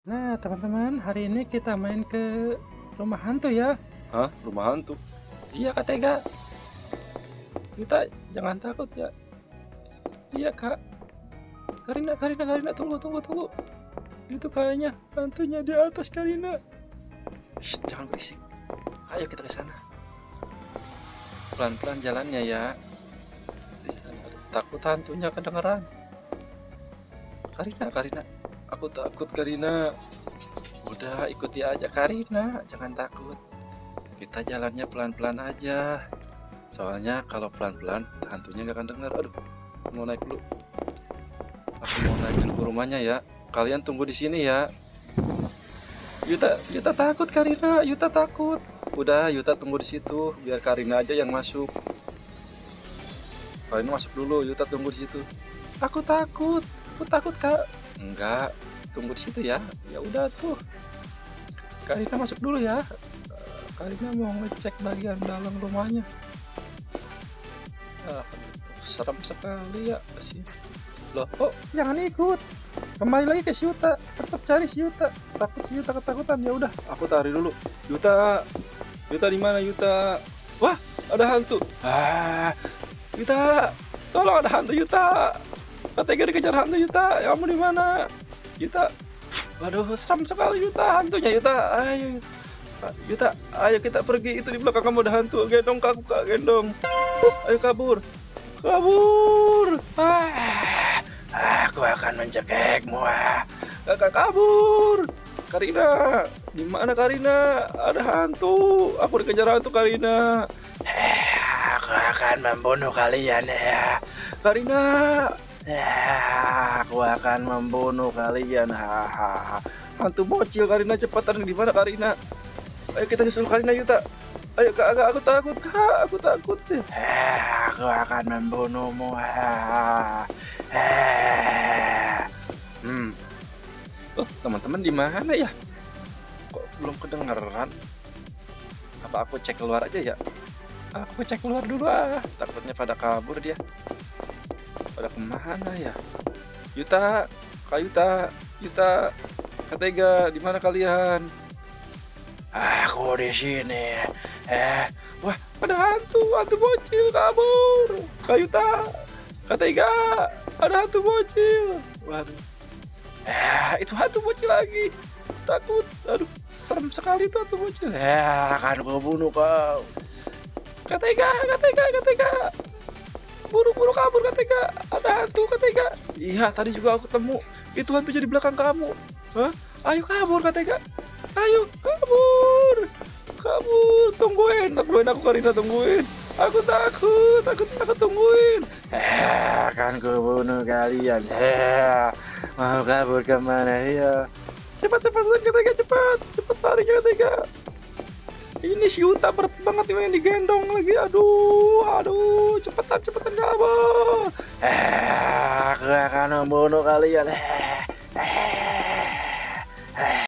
Nah, teman-teman, hari ini kita main ke rumah hantu ya. Hah? Rumah hantu? Iya, Kak Tega. Kita jangan takut ya. Iya, Kak. Karina, tunggu. Itu kayaknya hantunya di atas, Karina. Shh, jangan berisik. Ayo kita ke sana. Pelan-pelan jalannya ya. Di sana takut hantunya kedengeran. Karina. Aku takut, Karina. Udah, ikuti aja Karina, jangan takut. Kita jalannya pelan-pelan aja. Soalnya kalau pelan-pelan hantunya gak akan denger. Aduh, mau naik dulu. Aku mau naik dulu ke rumahnya ya. Kalian tunggu di sini ya. Yuta takut Karina, Yuta takut. Udah, Yuta tunggu di situ biar Karina aja yang masuk. Karina masuk dulu, Yuta tunggu di situ. Aku takut Kak. Enggak, tunggu di situ ya. Ya udah tuh. Karina masuk dulu ya. Karina mau ngecek bagian dalam rumahnya. Serem sekali ya sih. Loh, kok jangan ikut. Kembali lagi ke si Yuta. Cepet cari si Yuta. Takut si Yuta ketakutan. Ya udah, Aku tarik dulu. Yuta di mana Yuta? wah, ada hantu. Yuta, tolong, ada hantu Yuta. Katanya dikejar hantu Yuta. Ya, kamu di mana? Yuta. Waduh, seram sekali Yuta, hantunya Yuta. Ayo Yuta, ayo kita pergi. Itu di belakang kamu ada hantu. Gendong aku, Kak, gendong. Ayo kabur. Aku akan mencekekmu. Kakak kabur. Karina, di mana Karina? Ada hantu. Aku dikejar hantu, Karina. Aku akan membunuh kalian ya. Karina. Aku akan membunuh kalian. Hantu bocil, Karina, cepatan. Di mana Karina? Ayo kita susul Karina, Yuta. Ayo Kak, aku takut Kak, aku takut. Aku akan membunuhmu. Oh, teman-teman di mana ya? Kok belum kedengeran? Apa aku cek keluar aja ya? Aku cek keluar dulu takutnya pada kabur dia. Pada kemana ya? Yuta, Kak Yuta, Kak Tega, di mana kalian? Aku di sini. Wah, ada hantu bocil kabur. Kak Yuta, Kak Tega, ada hantu bocil. Waduh. Itu hantu bocil lagi. Takut. Aduh, serem sekali itu hantu bocil. Akan ku bunuh kau. Kak Tega. Buru-buru kabur, Kak Tega. Ada hantu, Kak Tega. Iya, tadi juga aku ketemu. Itu hantunya di belakang kamu. Hah? Ayo kabur, Kak Tega. Ayo kabur. Tungguin aku, Karina, tungguin. Aku takut, tungguin. Akan ku bunuh kalian. Mau kabur kemana ya? Cepat, Kak Tega, cepat lari, Kak Tega. Ini si Yuta berat banget yang digendong lagi. Aduh, cepetan kabur. Aku akan membunuh kalian.